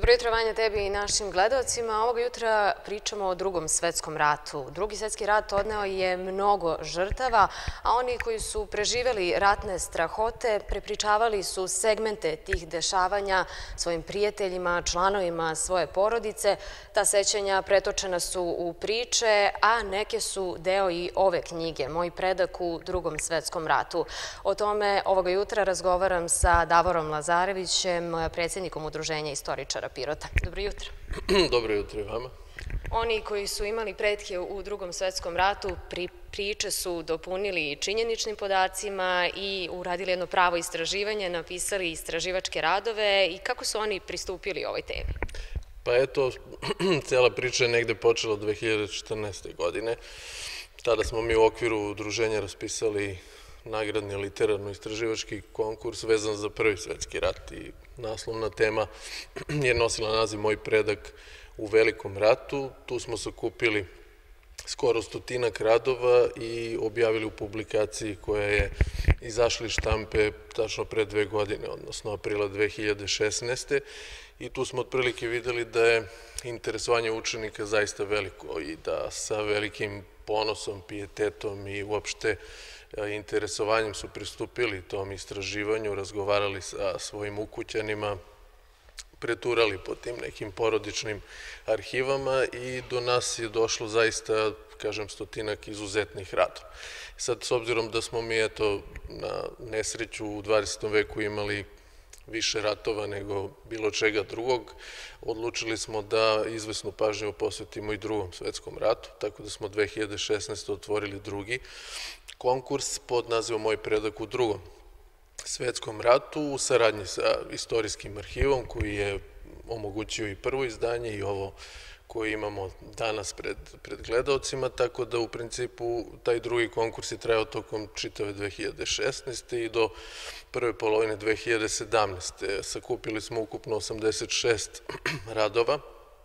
Dobro jutro, Vanja, tebi i našim gledalcima. Ovog jutra pričamo o Drugom svetskom ratu. Drugi svetski rat odneo je mnogo žrtava, a oni koji su preživeli ratne strahote prepričavali su segmente tih dešavanja svojim prijateljima, članovima svoje porodice. Ta sećanja pretočena su u priče, a neke su deo i ove knjige, Moj predak u Drugom svetskom ratu. O tome ovoga jutra razgovaram sa Davorom Lazarevićem, predsjednikom Udruženja istoričara Pirota. Dobro jutro. Dobro jutro i vama. Oni koji su imali pretke u Drugom svetskom ratu priče su dopunili činjeničnim podacima i uradili jedno pravo istraživanje, napisali istraživačke radove. I kako su oni pristupili ovoj temi? Pa eto, cijela priča je negde počela 2014. godine. Tada smo mi u okviru udruženja raspisali nagradni literarno-istraživački konkurs vezan za Prvi svetski rat i naslovna tema je nosila naziv Moj predak u Velikom ratu. Tu smo sakupili skoro 100 radova i objavili u publikaciji koja je izašla iz štampe tačno pre 2 godine, odnosno aprila 2016. I tu smo otprilike videli da je interesovanje učenika zaista veliko i da sa velikim ponosom, pijetetom i uopšte interesovanjem su pristupili tom istraživanju, razgovarali sa svojim ukućanima, preturali po tim nekim porodičnim arhivama i do nas je došlo zaista, kažem, 100 izuzetnih radova. Sad, s obzirom da smo mi, eto, na nesreću u 20. veku imali više ratova nego bilo čega drugog, odlučili smo da izvesnu pažnju posvetimo i Drugom svetskom ratu, tako da smo 2016. otvorili drugi konkurs pod nazivom Moj predak u Drugom svetskom ratu u saradnji sa Istorijskim arhivom koji je omogućio i prvo izdanje i ovo koje imamo danas pred gledaocima, tako da u principu taj drugi konkurs je trajao tokom čitave 2016. i do prve polovine 2017. Sakupili smo ukupno 86 radova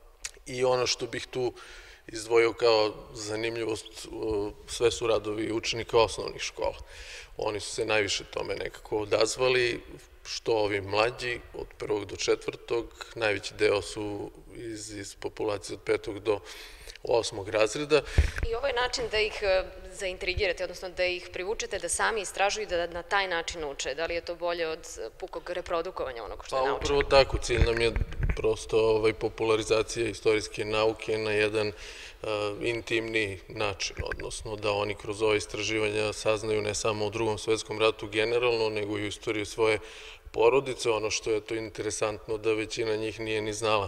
i ono što bih tu izdvojio kao zanimljivost, sve su radovi učenika osnovnih škola. Oni su se najviše tome nekako odazvali, što ovi mlađi, od 1. do 4. Najveći deo su iz populacije od 5. do 8. razreda. I ovo je način da ih zaintrigirate, odnosno da ih privučete da sami istražuju i da na taj način uče. Da li je to bolje od pukog reprodukovanja onog što je naučeno? Pa upravo tako, cilj nam je prosto popularizacija istorijske nauke na jedan intimni način, odnosno da oni kroz ove istraživanja saznaju ne samo o Drugom svetskom ratu generalno, nego i u istoriji svoje porodice. Ono što je to interesantno da većina njih nije ni znala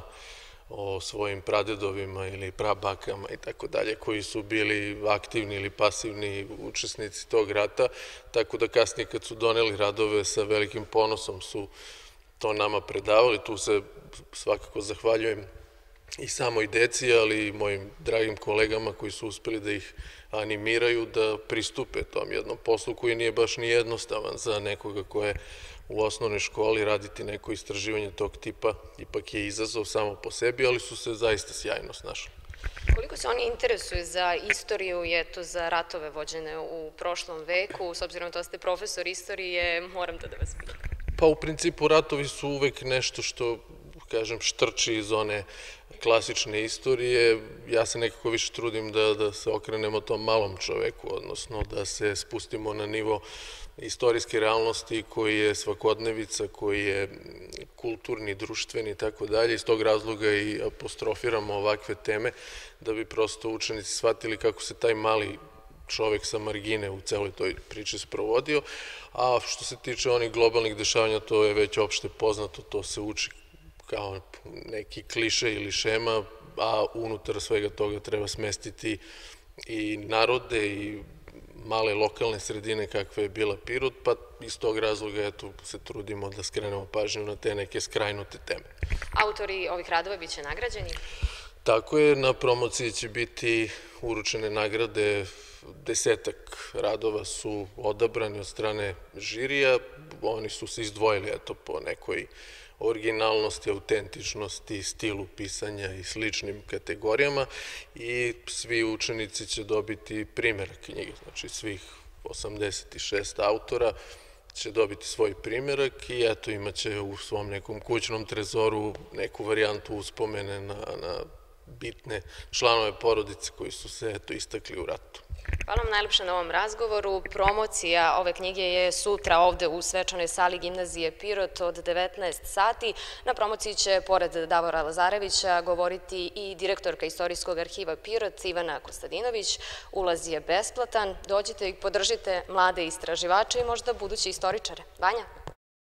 o svojim pradedovima ili prabakama i tako dalje, koji su bili aktivni ili pasivni učesnici tog rata, tako da kasnije kad su doneli radove sa velikim ponosom su to nama predavali. Tu se svakako zahvaljujem i samoj deci, ali i mojim dragim kolegama koji su uspeli da ih animiraju da pristupe tom jednom poslu koji nije baš ni jednostavan za nekoga ko je u osnovnoj školi. Raditi neko istraživanje tog tipa ipak je izazov samo po sebi, ali su se zaista sjajno snašli. Koliko se oni interesuju za istoriju i eto za ratove vođene u prošlom veku? S obzirom da ste profesor istorije, moram da vas pitam. Pa u principu ratovi su uvek nešto što, kažem, štrči iz one klasične istorije. Ja se nekako više trudim da se okrenemo tom malom čoveku, odnosno da se spustimo na nivo istorijske realnosti koji je svakodnevica, koji je kulturni, društveni i tako dalje. Iz tog razloga i apostrofiramo ovakve teme da bi prosto učenici shvatili kako se taj mali čovek sa margine u celoj toj priči sprovodio. A što se tiče onih globalnih dešavanja, to je već opšte poznato, to se uči kao neki kliše ili šema, a unutar svega toga treba smestiti i narode i male lokalne sredine kakva je bila Pirot, pa iz tog razloga se trudimo da skrenemo pažnju na te neke skrajnute teme. Autori ovih radova biće nagrađeni? Tako je, na promociji će biti uručene nagrade, 10 radova su odabrani od strane žirija, oni su se izdvojili po nekoj originalnosti, autentičnosti, stilu pisanja i sličnim kategorijama i svi učenici će dobiti primjerak knjige, znači svih 86 autora će dobiti svoj primjerak i eto imaće u svom nekom kućnom trezoru neku varijantu uspomene na bitne članove porodice koji su se eto istakli u ratu. Hvala vam najlepše na ovom razgovoru. Promocija ove knjige je sutra ovde u svečanoj sali Gimnazije Pirot od 19 sati. Na promociji će, pored Davora Lazarevića, govoriti i direktorka Istorijskog arhiva Pirot, Ivana Kostadinović. Ulaz je besplatan. Dođite i podržite mlade istraživače i možda buduće istoričare. Vanja?